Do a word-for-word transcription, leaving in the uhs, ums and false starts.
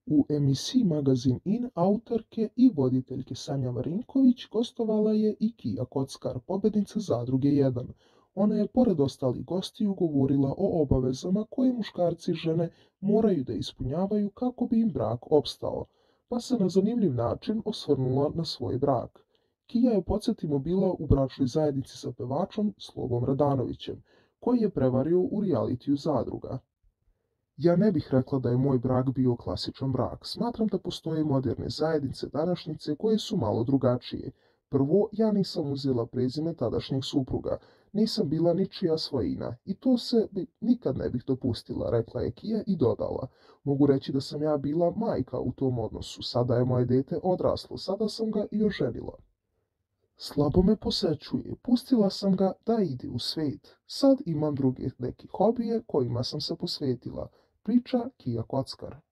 U emisiji Magazin In autorke i voditeljke Sanja Marinković gostovala je i Kija Kockar, pobednica Zadruge jedan. Ona je pored ostalih gostiju govorila o obavezama koje muškarci i žene moraju da ispunjavaju kako bi im brak opstao, pa se na zanimljiv način osvrnula na svoj brak. Kija je, podsjetimo, bila u bračnoj zajednici sa pevačom Slobom Radanovićem, koji je prevario u realitiju Zadruga. Ja ne bih rekla da je moj brak bio klasičan brak. Smatram da postoje moderne zajednice današnjice koje su malo drugačije. Prvo, ja nisam uzela prezime tadašnjeg supruga. Nisam bila ničija svojina. I to se nikad ne bih dopustila, rekla je Kija i dodala. Mogu reći da sam ja bila majka u tom odnosu. Sada je moje dete odraslo. Sada sam ga i oženila. Slabo me posećuje. Pustila sam ga da ide u svet. Sad imam druge neke hobije kojima sam se posvetila. Priča Kija Kockar.